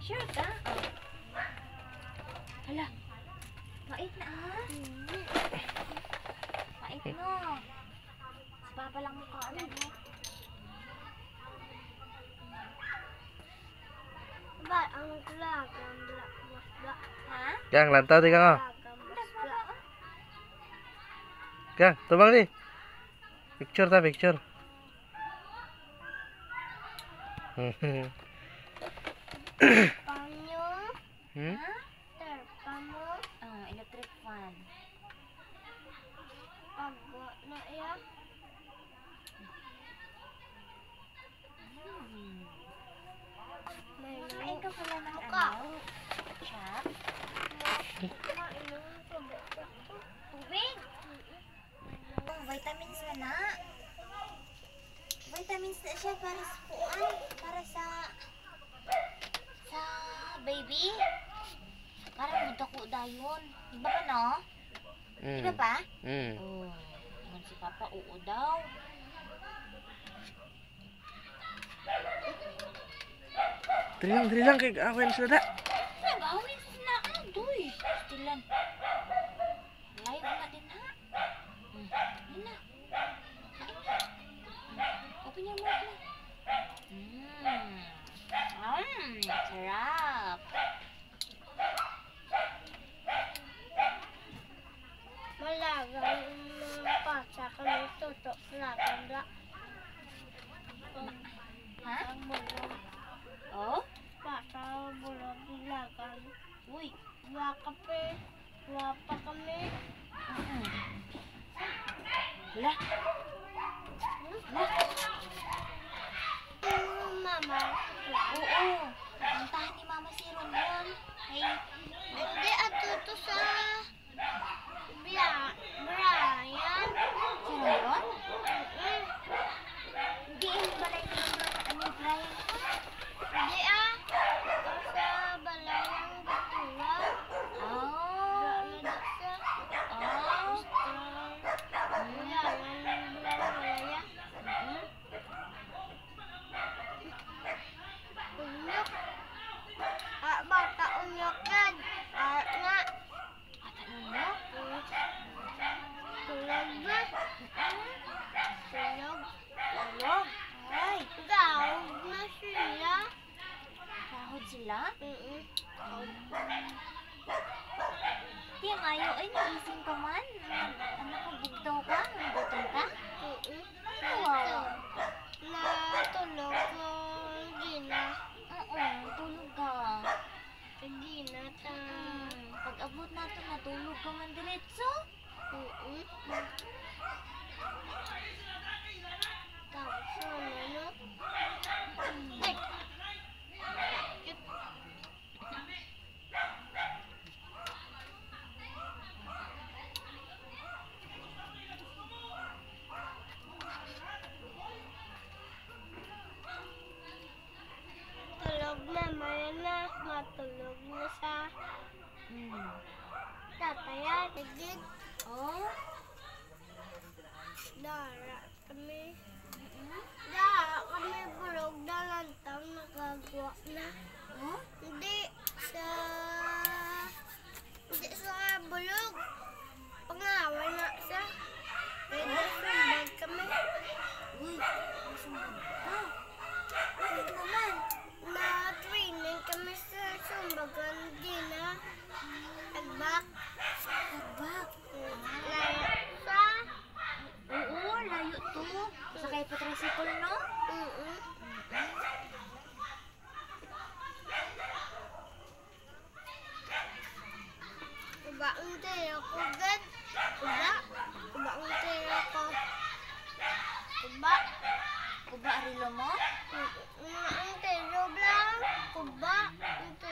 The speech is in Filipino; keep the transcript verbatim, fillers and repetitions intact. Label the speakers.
Speaker 1: Sure ka? Oh. Hala. Mait na ah. Mait mo. Si Papa lang mukha ano mo.
Speaker 2: Ba, ang black, ang black, black.
Speaker 1: Ha?
Speaker 3: Gang, lantaw di ka nga. Gang, tubang di. Picture ta, picture.
Speaker 2: Panyo,
Speaker 3: Hmm?
Speaker 1: Ha?
Speaker 2: terpamo,
Speaker 1: Ah, electric fan.
Speaker 2: pagwa na yan.
Speaker 1: Hmm.
Speaker 2: May
Speaker 1: Kain ka pala ng
Speaker 2: Buka.
Speaker 1: ano? Chop?
Speaker 2: mainom ko ba?
Speaker 1: Tubig? Oh, vitamins na na. Vitamins na siya para sa kuan. Para sa... Sa baby. Parang mudako dayon. Di ba pa no? Di ba
Speaker 3: Hmm.
Speaker 1: pa?
Speaker 3: Hmm.
Speaker 1: Oh, man si Papa oo daw.
Speaker 3: Dili lang, dili lang kay awen sila da.
Speaker 1: Nagawin na adoy. Stilan. Live na din ha. Hmm, yun na. Kain na. Hmm, open your mouth na. Mmm. Mmm, sarap.
Speaker 2: Malagang mga pasa kami tutok lagang black.
Speaker 1: Ha?
Speaker 2: Ang bulong
Speaker 1: Oh?
Speaker 2: pasa bulong lagang.
Speaker 1: Uy.
Speaker 2: Waka pe, wapa kami.
Speaker 1: Mm. Hala. Hala.
Speaker 2: Mm, Mama,
Speaker 1: Oo. Puntahan ni Mama si Ronron. Ay,
Speaker 2: hindi ato to sa Bia, Brian.
Speaker 1: si Ronron?
Speaker 2: Mm,
Speaker 1: Hindi yung balay ni ano, Brian.
Speaker 2: Hindi ah, sa balayang batuwa.
Speaker 1: Oh.
Speaker 2: Wala na siya.
Speaker 1: Oh.
Speaker 2: Wala lang balaya.
Speaker 1: Mm.
Speaker 2: Unyok. Ah, bata unyokan. Ah, nga.
Speaker 1: Ata ninyo?
Speaker 2: Tulog ba? Tulog.
Speaker 1: Tulog. Ay,
Speaker 2: Gawag na sila.
Speaker 1: sahod sila?
Speaker 2: Mm-mm.
Speaker 1: Di ngayon, ay naising ka man. Ano kung bugtaw ka? Nagutom ka?
Speaker 2: Mm-mm.
Speaker 1: Wow.
Speaker 2: Natulog ko Gina.
Speaker 1: Oo, tulog ka.
Speaker 2: Gina ta.
Speaker 1: Hmm, pag abot natin, natulog ka man diretso.
Speaker 2: Mm-mm. Tapos ano? Ay! Sakit. Tulog na, Maya na. Matulog na sa
Speaker 1: Hmm.
Speaker 2: tataya. Tigid.
Speaker 1: Oh?
Speaker 2: Dara kami.
Speaker 1: Mm-mm.
Speaker 2: Dara kami bulog na lantang nakagwa na.
Speaker 1: Oh?
Speaker 2: Hindi sa... Hindi sa bulog. Pangawa na sa... Pwede sumbag kami.
Speaker 1: Uy, masumbag ka. Bakit naman?
Speaker 2: Na-training kami sa sumbagan din na. Agbak.
Speaker 1: Nagbak.
Speaker 2: Na sa...
Speaker 1: Oo, layo to. Sakay pa tricycle, no?
Speaker 2: Mm-mm. Kuba ang tayo ko, gad. Kuba. Kuba ang tayo ko. Kuba.
Speaker 1: Kuba arilo mo?
Speaker 2: Ang tayo lang. Kuba. Ang tayo